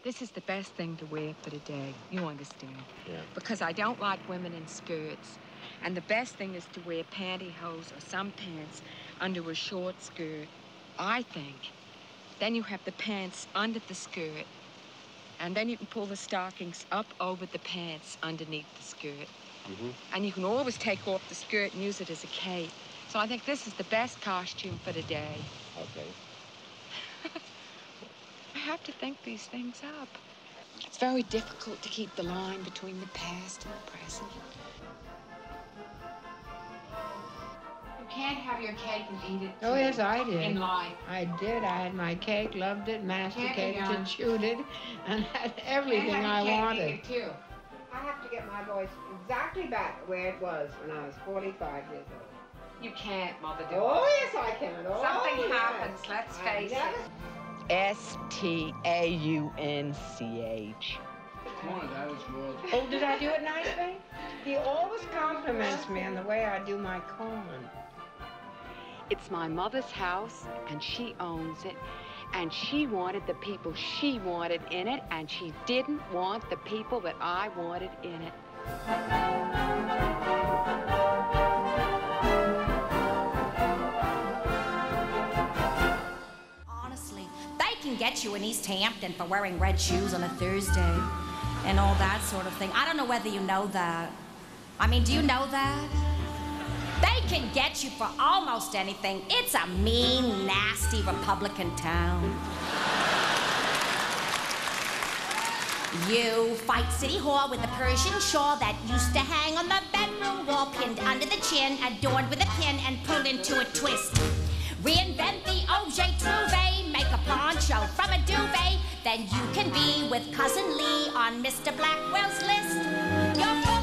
This is the best thing to wear for the day, you understand? Yeah. Because I don't like women in skirts. And the best thing is to wear pantyhose or some pants under a short skirt, I think. Then you have the pants under the skirt, and then you can pull the stockings up over the pants underneath the skirt. And you can always take off the skirt and use it as a cape. So I think this is the best costume for the day. Okay. I have to think these things up. It's very difficult to keep the line between the past and the present. You can't have your cake and eat it. Oh, yes, I did. In life. I did. I had my cake, loved it, masticated it, chewed it, and had everything I wanted. Eat it too. I have to get my voice exactly back where it was when I was 45 years old. You can't, Mother dear. Oh, yes, I can. Oh, Something yes. happens, let's face it. S-T-A-U-N-C-H. Come on, that was good. Oh, did I do it nicely? He always compliments me on the way I do my comb. It's my mother's house, and she owns it. And she wanted the people she wanted in it, and she didn't want the people that I wanted in it. Honestly, they can get you in East Hampton for wearing red shoes on a Thursday and all that sort of thing. I don't know whether you know that. I mean, do you know that? They can get you for almost anything. It's a mean, nasty Republican town. You fight City Hall with a Persian shawl that used to hang on the bedroom wall, pinned under the chin, adorned with a pin, and pulled into a twist. Reinvent the objet trouvé, make a poncho from a duvet, then you can be with Cousin Lee on Mr. Blackwell's list. You're